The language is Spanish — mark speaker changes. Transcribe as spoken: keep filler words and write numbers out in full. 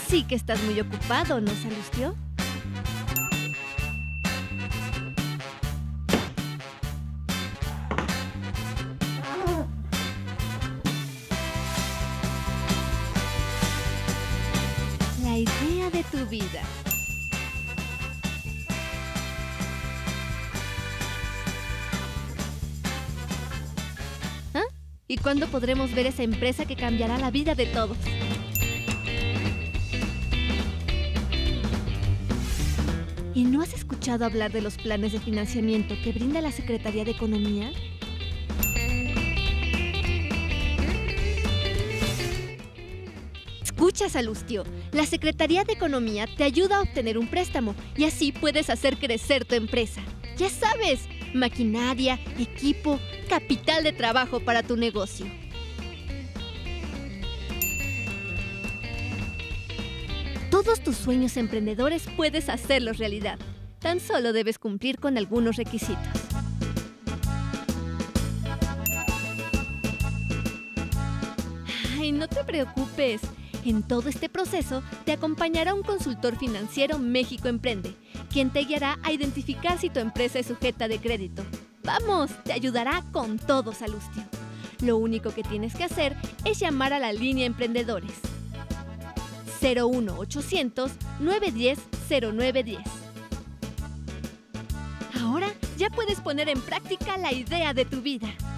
Speaker 1: Sí que estás muy ocupado, ¿no, Salustio? La idea de tu vida. ¿Ah? ¿Y cuándo podremos ver esa empresa que cambiará la vida de todos? ¿Y no has escuchado hablar de los planes de financiamiento que brinda la Secretaría de Economía? Escucha, Salustio, la Secretaría de Economía te ayuda a obtener un préstamo y así puedes hacer crecer tu empresa. Ya sabes, maquinaria, equipo, capital de trabajo para tu negocio. Todos tus sueños emprendedores puedes hacerlos realidad. Tan solo debes cumplir con algunos requisitos. Ay, no te preocupes. En todo este proceso te acompañará un consultor financiero México Emprende, quien te guiará a identificar si tu empresa es sujeta de crédito. ¡Vamos! Te ayudará con todo, Salustio. Lo único que tienes que hacer es llamar a la línea Emprendedores. cero uno ochocientos, nueve uno cero, cero nueve uno cero. Ahora ya puedes poner en práctica la idea de tu vida.